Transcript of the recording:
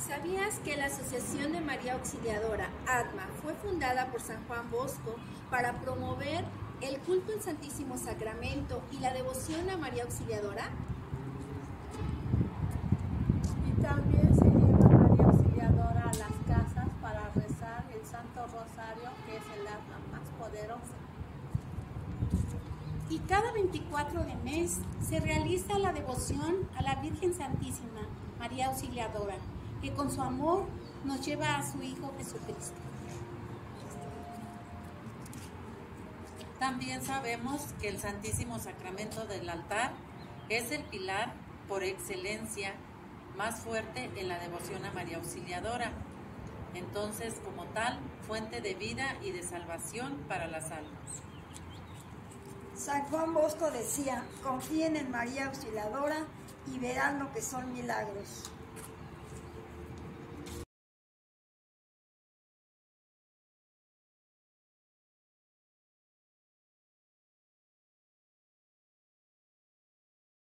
¿Sabías que la Asociación de María Auxiliadora, ADMA, fue fundada por San Juan Bosco para promover el culto al Santísimo Sacramento y la devoción a María Auxiliadora? Y también se lleva a María Auxiliadora a las casas para rezar el Santo Rosario, que es el arma más poderosa. Y cada 24 de mes se realiza la devoción a la Virgen Santísima, María Auxiliadora, que con su amor nos lleva a su Hijo Jesucristo. También sabemos que el Santísimo Sacramento del altar es el pilar por excelencia más fuerte en la devoción a María Auxiliadora. Entonces, como tal, fuente de vida y de salvación para las almas. San Juan Bosco decía: confíen en María Auxiliadora y verán lo que son milagros.